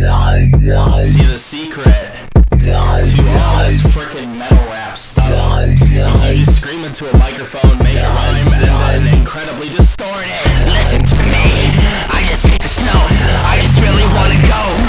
See, the secret to all this frickin' metal rap stuff is you just scream into a microphone, make a rhyme, and then incredibly distort it. Listen to me, I just hate the snow, I just really wanna go.